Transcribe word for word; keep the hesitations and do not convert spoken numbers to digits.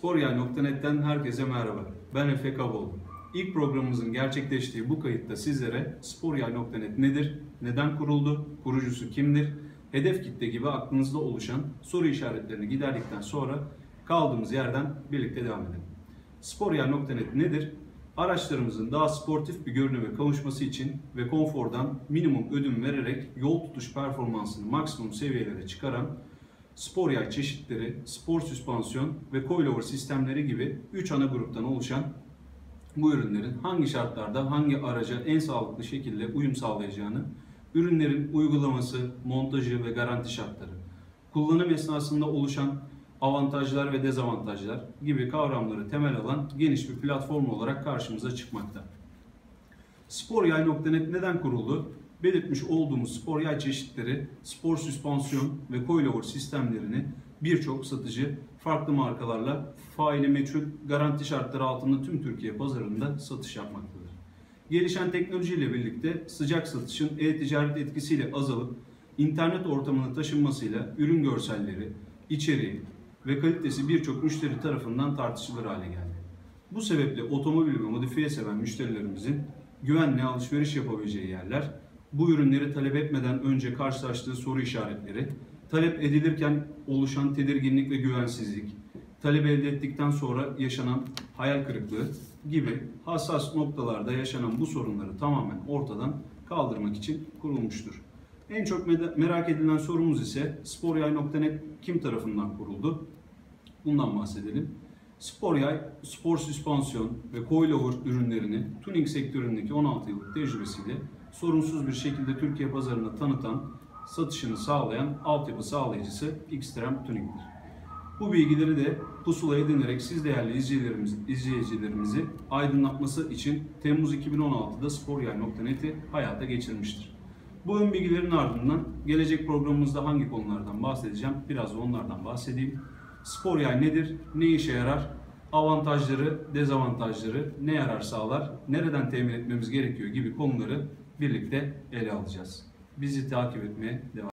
Sporyay nokta net'ten herkese merhaba. Ben Efe Kaboğlu. İlk programımızın gerçekleştiği bu kayıtta sizlere Sporyay nokta net nedir, neden kuruldu, kurucusu kimdir, hedef kitle gibi aklınızda oluşan soru işaretlerini giderdikten sonra kaldığımız yerden birlikte devam edelim. Sporyay nokta net nedir? Araçlarımızın daha sportif bir görünüme kavuşması için ve konfordan minimum ödün vererek yol tutuş performansını maksimum seviyelere çıkaran spor yay çeşitleri, spor süspansiyon ve coilover sistemleri gibi üç ana gruptan oluşan bu ürünlerin hangi şartlarda hangi araca en sağlıklı şekilde uyum sağlayacağını, ürünlerin uygulaması, montajı ve garanti şartları, kullanım esnasında oluşan avantajlar ve dezavantajlar gibi kavramları temel alan geniş bir platform olarak karşımıza çıkmakta. Sporyay nokta net neden kuruldu? Belirtmiş olduğumuz spor yay çeşitleri, spor süspansiyon ve coilover sistemlerini birçok satıcı farklı markalarla faili meçhul garanti şartları altında tüm Türkiye pazarında satış yapmaktadır. Gelişen teknolojiyle birlikte sıcak satışın e-ticaret etkisiyle azalıp internet ortamına taşınmasıyla ürün görselleri, içeriği ve kalitesi birçok müşteri tarafından tartışılır hale geldi. Bu sebeple otomobil ve modifiye seven müşterilerimizin güvenli alışveriş yapabileceği yerler, bu ürünleri talep etmeden önce karşılaştığı soru işaretleri, talep edilirken oluşan tedirginlik ve güvensizlik, talep elde ettikten sonra yaşanan hayal kırıklığı gibi hassas noktalarda yaşanan bu sorunları tamamen ortadan kaldırmak için kurulmuştur. En çok merak edilen sorumuz ise Sporyay nokta net kim tarafından kuruldu? Bundan bahsedelim. Sporyay, spor süspansiyon ve coilover ürünlerini tuning sektöründeki on altı yıllık tecrübesiyle sorunsuz bir şekilde Türkiye pazarına tanıtan, satışını sağlayan altyapı sağlayıcısı Xtreme Tuning'dir. Bu bilgileri de pusula edinerek siz değerli izleyicilerimizi, izleyicilerimizi aydınlatması için Temmuz iki bin on altıda Sporyay nokta net'i hayata geçirmiştir. Bu ön bilgilerin ardından gelecek programımızda hangi konulardan bahsedeceğim, biraz da onlardan bahsedeyim. Sporyay nedir, ne işe yarar, avantajları, dezavantajları, ne yarar sağlar, nereden temin etmemiz gerekiyor gibi konuları birlikte ele alacağız. Bizi takip etmeye devam edin.